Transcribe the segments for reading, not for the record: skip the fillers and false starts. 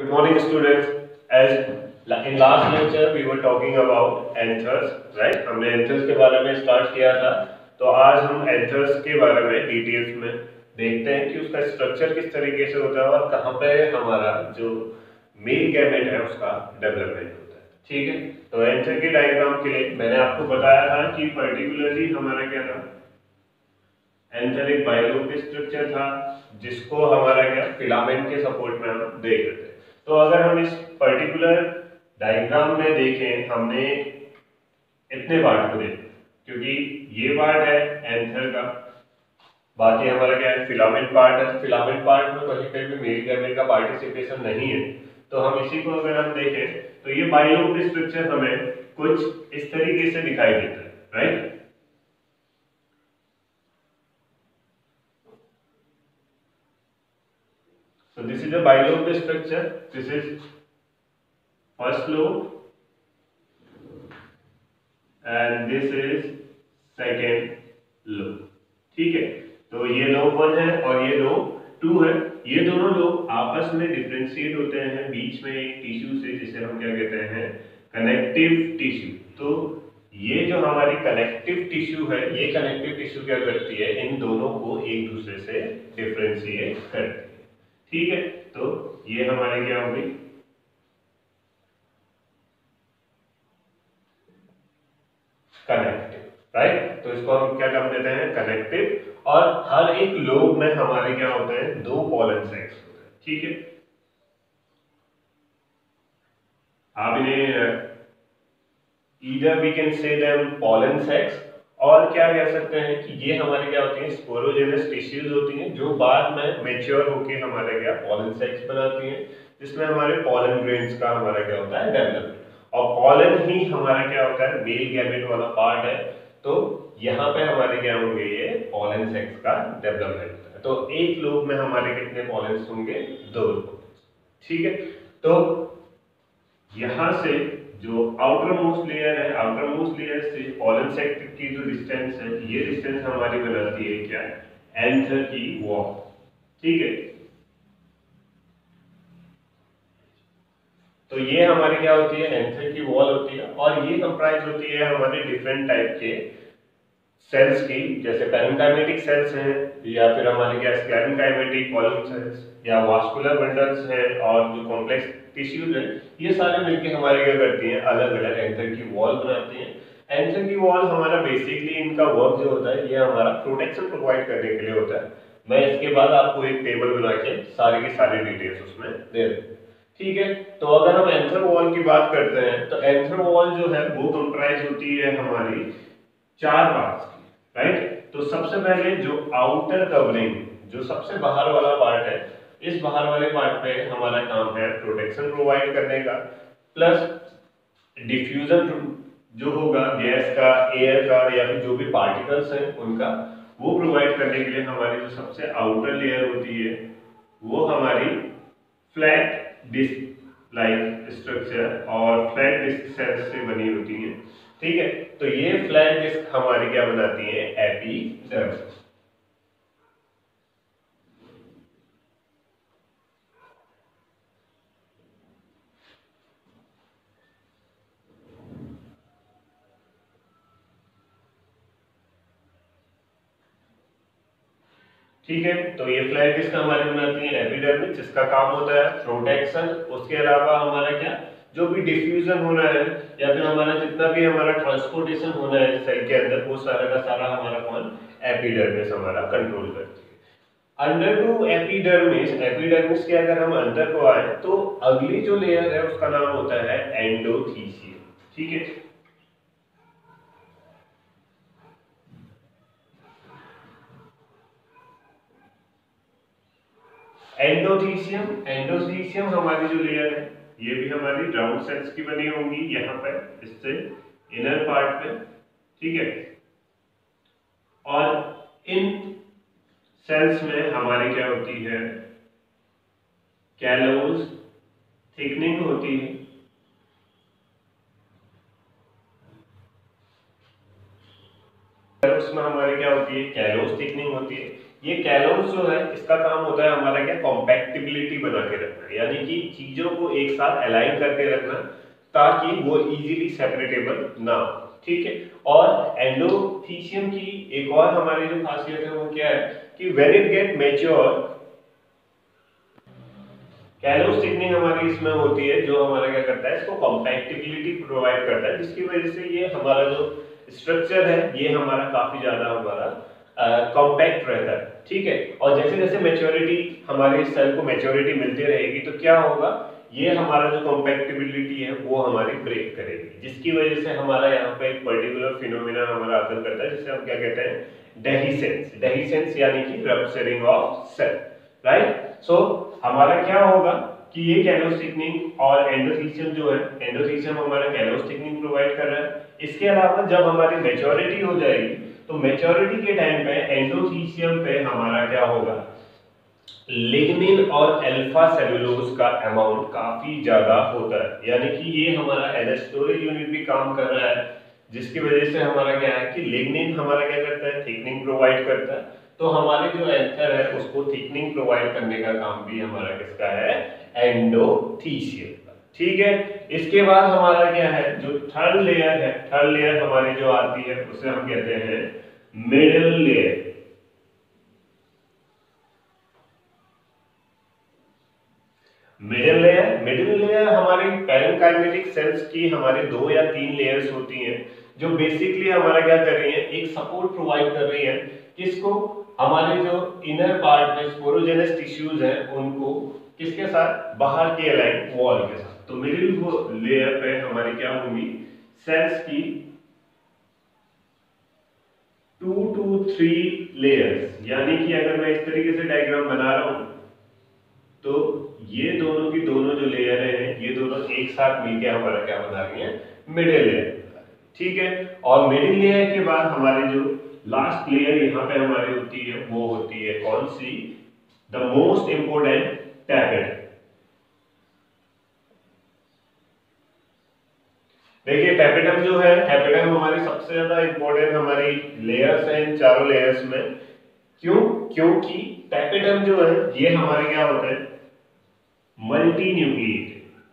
Good morning, students. As in last lecture we were talking about anthers, right? हमने anthers के बारे में start किया था, तो आज हम anthers के बारे में डिटेल्स में देखते हैं कि उसका स्ट्रक्चर किस तरीके से होता है और कहाँ पे हमारा जो मेल गैमेट है उसका डेवलपमेंट होता है। ठीक है, तो एंथर के डायग्राम के लिए मैंने आपको बताया था कि पर्टिकुलरली हमारा क्या था, एंथर एक बायोलोपिक स्ट्रक्चर था जिसको हमारा क्या फिलामेंट के सपोर्ट में हम देख रहे थे। तो अगर हम इस पर्टिकुलर डायग्राम में देखें, हमने इतने पार्ट को देखें क्योंकि ये पार्ट है एंथर का, बाकी हमारा क्या है फिलामेंट पार्ट है। फिलामेंट पार्ट में कहीं भी मेल गैमेट का पार्टिसिपेशन नहीं है, तो हम इसी को अगर हम देखें तो ये बायोलोपिक स्ट्रक्चर हमें कुछ इस तरीके से दिखाई देता है, right. So this is a bilobe structure. This is first lobe and this is second lobe. ठीक है, तो ये लोब 1 है और ये लोब 2 है। ये दोनों लोब आपस में डिफरेंशिएट होते हैं बीच में एक टिश्यू से, जिसे हम क्या कहते हैं कनेक्टिव टिश्यू। तो ये जो हमारी कनेक्टिव टिश्यू है, ये कनेक्टिव टिश्यू क्या करती है, इन दोनों को एक दूसरे से डिफरेंशिएट करती है। ठीक है, तो ये हमारे क्या होगी कनेक्टिव, राइट। तो इसको हम क्या नाम देते हैं कनेक्टिव। और हर एक लोब में हमारे क्या होते हैं दो पोलन सेक्स होते हैं। ठीक है, आप इन्हें either we can say them pollen sacs, और क्या कह सकते हैं कि ये हमारे क्या होती हैं स्पोरोजेनस टिश्यूज होती हैं जो बाद में मैच्योर होके हमारे क्या पोलन सेक्स बनाती हैं, जिसमें हमारे पोलन ग्रेन्स का हमारा क्या होता है डेवलपमेंट। और पोलन ही हमारा क्या होता है मेल गैमेट वाला पार्ट है, तो यहाँ पे हमारे क्या होंगे ये पोलन सेक्स का डेवलपमेंट होता है। तो एक लोब में हमारे कितने पोलन होंगे, दो। ठीक है, तो यहाँ से जो आउटर मोस्ट लेयर है, आउटर मोस्ट लेयर से पोलन सेक की जो डिस्टेंस है, ये डिस्टेंस हमारी बनाती है क्या एंथर की वॉल। ठीक है, तो ये हमारी क्या होती है एंथर की वॉल होती है, और ये कंप्राइज होती है हमारे डिफरेंट टाइप के सेल्स की, जैसे पैरेंकाइमेटिक सेल्स हैं, या फिर हमारे क्या स्क्लेरेनकाइमेटिक कॉलम सेल्स, या वास्कुलर बंडल्स हैं, और जो कॉम्प्लेक्स टिश्यूज हैं, ये सारे मिलके हमारे क्या करती हैं अलग अलग एंथर की वॉल बनाती हैं। एंथर की वॉल हमारा बेसिकली इनका वर्क जो होता है ये हमारा प्रोटेक्शन प्रोवाइड करने के लिए होता है। मैं इसके बाद आपको एक टेबल बना के सारी की सारी डिटेल्स उसमें दे दूँ। ठीक है, तो अगर हम एंथर वॉल की बात करते हैं तो एंथर वॉल जो है वो कंप्राइज होती है हमारी 4 पार्ट्स की, राइट। तो सबसे पहले जो आउटर कवरिंग, जो सबसे बाहर वाला पार्ट है, इस बाहर वाले पार्ट पे हमारा काम है प्रोटेक्शन प्रोवाइड करने का, प्लस डिफ्यूजन जो होगा गैस का, एयर का, या फिर जो भी पार्टिकल्स हैं उनका, वो प्रोवाइड करने के लिए हमारी जो सबसे आउटर लेयर होती है वो हमारी फ्लैट डिस्क लाइक स्ट्रक्चर और फ्लैट डिस्क सेल्स से बनी होती है। ठीक है, तो ये फ्लैट डिस्क हमारी क्या बनाती है एपिडर्मिस। ठीक है, तो ये फ्लैट डिस्क हमारी बनाती है एपिडर्मिस, जिसका काम होता है प्रोटेक्शन। उसके अलावा हमारा क्या जो भी डिफ्यूजन होना है, या फिर हमारा जितना भी हमारा ट्रांसपोर्टेशन होना है सेल के अंदर, वो सारा का सारा हमारा कौन एपिडर्मिस हमारा कंट्रोल करती है। अंडर टू एपिडर्मिस, एपिडर्मिस के अगर हम अंदर को आए तो अगली जो लेयर है उसका नाम होता है एंडोथीसियम। ठीक है, एंडोथीसियम, एंडोथीसियम हमारी जो लेयर है ये भी हमारी राउंड सेल्स की बनी होंगी यहाँ पर इससे इनर पार्ट में। ठीक है, और इन सेल्स में हमारी क्या होती है कैलोज थिकनिंग होती है। उसमें हमारी क्या होती है कैलोज थिकनिंग होती है। ये कैलोस जो है इसका काम होता है हमारा क्या, कॉम्पैक्टिबिलिटी बना के रखना, यानी कि चीजों को एक साथ अलाइन करके रखना ताकि वो इजीली सेपरेटेबल ना हो, ठीक है। और एंडोथीशियम की एक और हमारी जो खासियत है वो क्या है कि when it get mature, callose thickening हमारी इसमें होती है जो हमारा क्या करता है, इसको कॉम्पैक्टिबिलिटी प्रोवाइड करता है, जिसकी वजह से ये हमारा जो स्ट्रक्चर है ये हमारा काफी ज्यादा हमारा कॉम्पैक्ट रहता है, ठीक है। और जैसे जैसे मैच्योरिटी, हमारे सेल को मैच्योरिटी मिलती रहेगी तो क्या होगा, ये हमारा जो कॉम्पैक्टिबिलिटी है वो हमारी ब्रेक करेगी, जिसकी वजह से हमारा यहाँ पे एक पर्टिकुलर फिनोमेना हमारा अकर करता है जिसे हम क्या कहते हैं, डेहिसेंस। डेहिसेंस यानी कि rupturing of cell, right. So हमारा क्या होगा कि ये कैलोस थिकनिंग और एंडोथीशियम जो है, एंडोथीशियम हमारा कैलोस थिकनिंग प्रोवाइड कर रहा है। इसके अलावा जब हमारी मैच्योरिटी हो जाएगी तो मैच्योरिटी के टाइम पे एंडोथीशियम पे हमारा क्या होगा, लिग्निन और अल्फा सेलुलोज का अमाउंट काफी ज्यादा होता है, यानी कि ये हमारा एज स्टोरेज यूनिट भी काम कर रहा है, जिसकी वजह से हमारा क्या है कि लिग्निन हमारा क्या करता है, थिकनिंग प्रोवाइड करता है। तो हमारे जो एंथर है उसको थिकनिंग प्रोवाइड करने का काम भी हमारा किसका है, एंडोथीशियम का, ठीक है। इसके बाद हमारा क्या है, जो थर्ड लेयर है, थर्ड लेयर हमारी जो आती है उसे हम कहते हैं मिडिल लेयर। मिडिल लेयर हमारी पैरेंकाइमेटिक सेल्स की हमारे 2 या 3 लेयर्स होती हैं जो बेसिकली हमारा क्या कर रही है, एक सपोर्ट प्रोवाइड कर रही है, किसको, हमारे जो इनर पार्ट में स्पोरोजेनस टिश्यूज हैं उनको किसके साथ, बाहर के अलाइन वॉल के साथ। तो मिडिल लेयर पे हमारी क्या होगी, सेल्स की 2 to 3 लेयर्स, यानी कि अगर मैं इस तरीके से डायग्राम बना रहा हूं तो ये दोनों की दोनों जो लेयर हैं ये दोनों एक साथ मिलके हमारा क्या बना रही है, मिडिल लेयर, ठीक है। और मिडिल लेयर के बाद हमारी जो लास्ट लेयर यहाँ पे हमारी होती है वो होती है कौन सी, द मोस्ट इंपोर्टेंट, टैपेटम। देखिए टैपेटम जो है, टैपेटम हमारी सबसे ज्यादा इंपॉर्टेंट हमारी लेयर्स है इन चारों लेयर्स में। क्यों, क्योंकि टैपेटम जो है ये हमारे क्या होता है, मल्टी न्यूक्लिएटेड।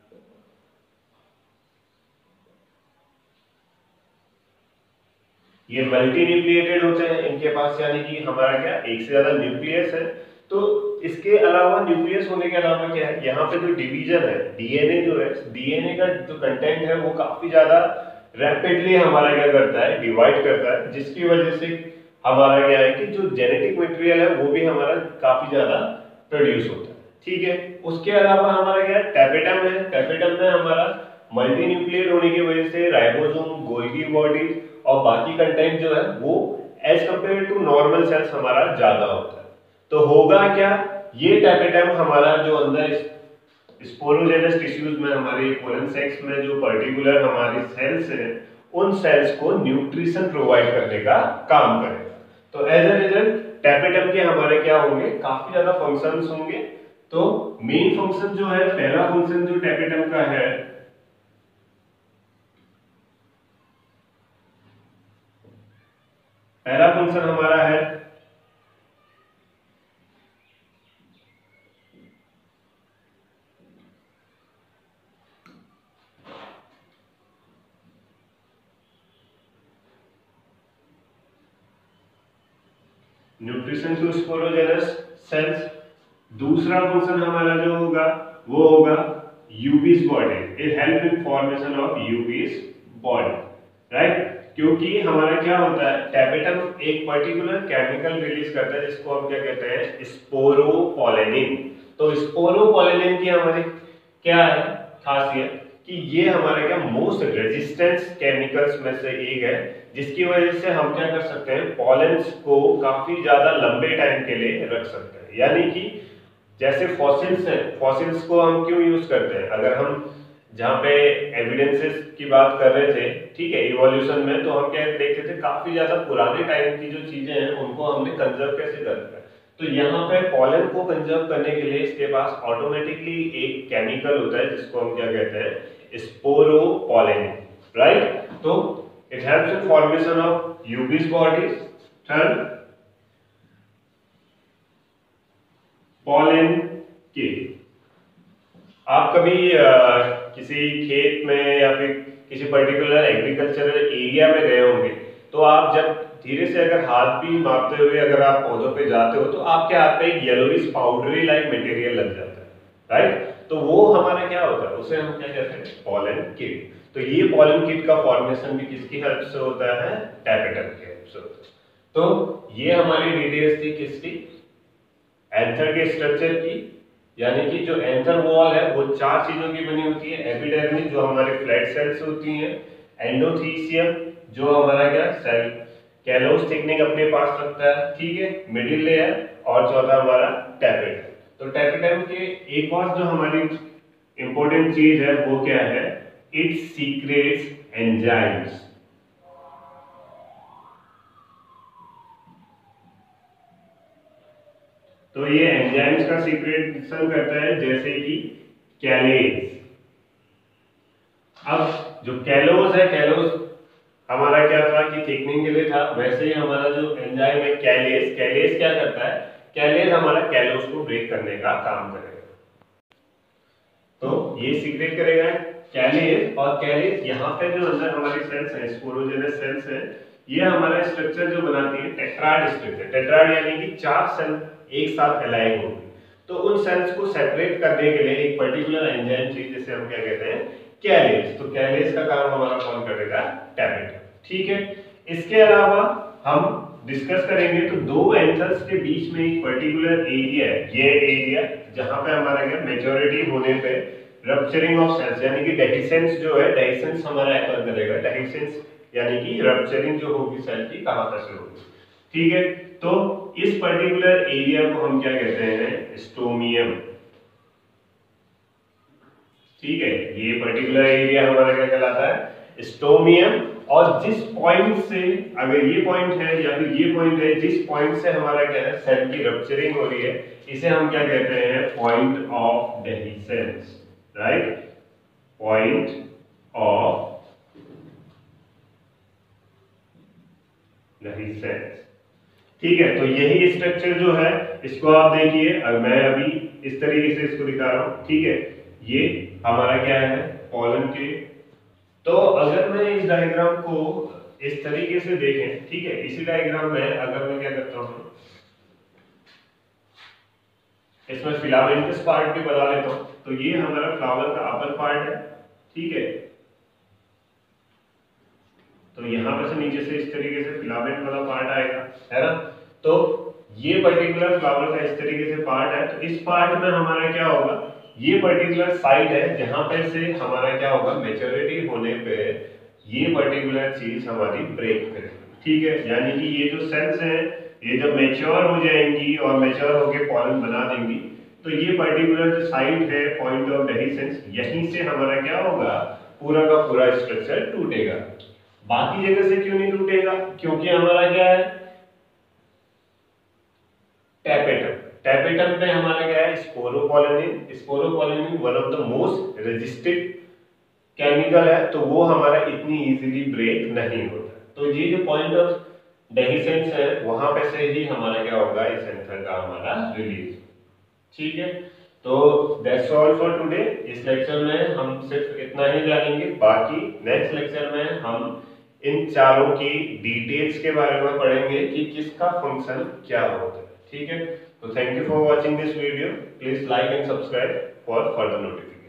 ये मल्टी न्यूक्लिएटेड होते हैं, इनके पास यानी कि हमारा क्या एक से ज्यादा न्यूक्लियस है। तो इसके अलावा न्यूक्लियस होने के अलावा क्या है, यहाँ पे जो डिवीजन है, डीएनए जो है, डीएनए का जो कंटेंट है वो काफी ज्यादा रैपिडली हमारा क्या करता है, डिवाइड करता है, जिसकी वजह से हमारा क्या है कि जो जेनेटिक मटेरियल है वो भी हमारा काफी ज्यादा प्रोड्यूस होता है, ठीक है। उसके अलावा हमारा क्या है, टैपेटम है, टैपेटम में हमारा मल्टी न्यूक्लिएट होने की वजह से राइबोसोम, गोल्गी बॉडी और बाकी कंटेंट जो है वो as compare to normal cells हमारा ज्यादा होता है। तो होगा क्या, ये टैपेटम हमारा जो अंदर स्पोरोजेनस टिश्यूज में हमारे कोलन सेक्स में जो पर्टिकुलर हमारी सेल्स हैं उन सेल्स को न्यूट्रिशन प्रोवाइड करने का काम करेगा। तो एज ए रिजल्ट टैपेटम के हमारे क्या होंगे, काफी ज्यादा फंक्शंस होंगे। तो मेन फंक्शन जो है, पहला फंक्शन जो टैपेटम का है, पहला फंक्शन हमारा है न्यूट्रिशन टू स्पोरोजेनस सेल्स। दूसरा फंक्शन हमारा जो होगा वो होगा Ubisch body, it help in formation of Ubisch body, right. क्योंकि हमारा क्या होता है, टैपेटम एक पर्टिकुलर केमिकल रिलीज करता है जिसको हम क्या कहते हैं, स्पोरोपोलेनिन। तो स्पोरोपोलेनिन की हमारी क्या है खासियत कि ये हमारे क्या मोस्ट रेजिस्टेंस केमिकल्स में से एक है, जिसकी वजह से हम क्या कर सकते हैं, पॉलेंस को काफी ज्यादा लंबे टाइम के लिए रख सकते हैं। यानी कि जैसे फॉसिल्स हैं, फॉसिल्स को हम क्यों यूज करते हैं, अगर हम जहाँ पे एविडेंसेस की बात कर रहे थे, ठीक है, इवोल्यूशन में, तो हम क्या देखते थे, काफी ज्यादा पुराने टाइम की जो चीजें हैं उनको हमने कंजर्व कैसे करते हैं। तो यहाँ पे पॉलन को कंजर्व करने के लिए इसके पास ऑटोमेटिकली एक केमिकल होता है जिसको हम क्या कहते हैं, स्पोरोपोलेनिन, राइट। तो it helps in formation of Ubisch bodies. Third, pollenkitt. आप कभी किसी खेत में या फिर किसी पर्टिकुलर एग्रीकल्चरल एरिया में गए होंगे, तो आप जब धीरे से अगर हाथ भी मारते हुए अगर आप पौधों पे जाते हो तो आपके हाथ पे एक येलोइश पाउडरी लाइक मटेरियल लग जाता है, राइट। तो वो हमारा क्या होता है, उसे हम क्या कहते हैं, पॉलन किट। तो ये पॉलन किट का फॉर्मेशन भी किसकी हेल्प से होता है, टैपेटम की हेल्प से होता है। तो ये हमारी डिटेल्स थी किसकी, एंथर के स्ट्रक्चर की, यानी कि जो एंथर वॉल है वो चार चीजों की बनी होती है। एपिडर्मिस जो हमारे फ्लैट सेल्स होती हैं, एंडोथीसियम जो हमारा क्या सेल कैलोस थिकनिंग अपने पास रखता है, ठीक है, मिडिल लेयर, और चौथा हमारा टैपेटम। तो टैपेटम के एक और जो हमारी इंपॉर्टेंट चीज है वो क्या है, इट सीक्रेट्स एंजाइम्स। तो ये एंजाइम्स का सीक्रेशन करता है, जैसे कि कैलेज। अब जो कैलोस है, कैलोस हमारा क्या था कि थिकनिंग के लिए था, वैसे ही हमारा जो एंजाइम है कैलेज, कैलेज क्या करता है, कैलेज हमारा कैलोस को ब्रेक करने का काम करेगा। तो ये सीक्रेट करेगा कैलेज, और कैलेज यहाँ पे जो अंदर हमारी सेल्स हैं, स्पोरोजेनस सेल्स हैं, ये हमारा स्ट्रक्चर जो बनाती है टेट्राड स्ट्रक्चर। टेट्राड यानी कि चार सेल एक साथ अलाइन होंगे। तो उन सेल्स को सेपरेट करने के लिए एक पर्टिकुलर एंजाइम चाहिए, जिसे हम क्या कहते हैं, कैलेज। तो कैलेज का काम हमारा कौन करेगा, टैपेटम, ठीक है। इसके अलावा हम डिस्कस करेंगे तो दो एंथर्स के बीच में एक पर्टिकुलर एरिया है, ये एरिया जहां पे हमारा क्या मैच्योरिटी होने पे रप्चरिंग ऑफ सेल्स, यानी कि डेहिसेंस जो है, डेहिसेंस हमारा एकर करेगा। डेहिसेंस यानी कि रप्चरिंग जो होगी सेल की कहां पर से होगी, ठीक है। तो इस पर्टिकुलर एरिया को हम क्या कहते हैं, स्टोमियम, ठीक है। ये पर्टिकुलर एरिया हमारा क्या कहलाता है, स्टोमियम। और जिस पॉइंट से, अगर ये पॉइंट है या फिर ये पॉइंट है, जिस पॉइंट से हमारा क्या है सेल की रप्चरिंग हो रही है, इसे हम क्या कहते हैं, point of dehiscence, right, point of dehiscence, ठीक है। तो यही स्ट्रक्चर जो है, इसको आप देखिए, मैं अभी इस तरीके से इसको दिखा रहा हूं, ठीक है। ये हमारा क्या है, पॉलन के। तो अगर मैं इस डायग्राम को इस तरीके से देखें, ठीक है, इसी डायग्राम में अगर मैं क्या करता हूं, इसमें फिलामेंटस पार्ट भी बना लेता हूं। तो ये हमारा फ्लावर का अपर पार्ट है, ठीक है। तो यहां पर से नीचे से इस तरीके से फिलामेंट वाला पार्ट आएगा, है ना। तो ये पर्टिकुलर फ्लावर का इस तरीके से पार्ट है। तो इस पार्ट में हमारा क्या होगा, ये पर्टिकुलर साइड है जहां पे से हमारा क्या होगा, मैच्योरिटी होने पे ये पर्टिकुलर चीज हमारी ब्रेक करेगी, ठीक है। यानी कि ये जो सेल्स हैं, ये जब मैच्योर हो जाएंगी और मैच्योर होके पॉलन बना देंगी, तो ये पर्टिकुलर जो साइड है पॉइंट ऑफ डेहिसेंस, यहीं से हमारा क्या होगा, पूरा का पूरा स्ट्रक्चर टूटेगा। बाकी जगह से क्यों नहीं टूटेगा, क्योंकि हमारा क्या है, टैपेटम। टैपेटम पे हमारा क्या है, sporopollenin. Sporopollenin one of the most resistive chemical है, तो वो हमारा इतनी इजीली ब्रेक नहीं होता। तो ये जो पॉइंट ऑफ डेहिसेंस है, वहां पे से ही हमारा क्या होगा, इस एंथर का हमारा रिलीज, ठीक है। तो दैट्स ऑल फॉर टुडे। इस लेक्चर में हम सिर्फ इतना ही जानेंगे, बाकी नेक्स्ट लेक्चर में हम इन चारों की डिटेल्स के बारे में पढ़ेंगे कि किसका फंक्शन क्या होता है, ठीक है। तो thank you for watching this video, please like and subscribe for further notification.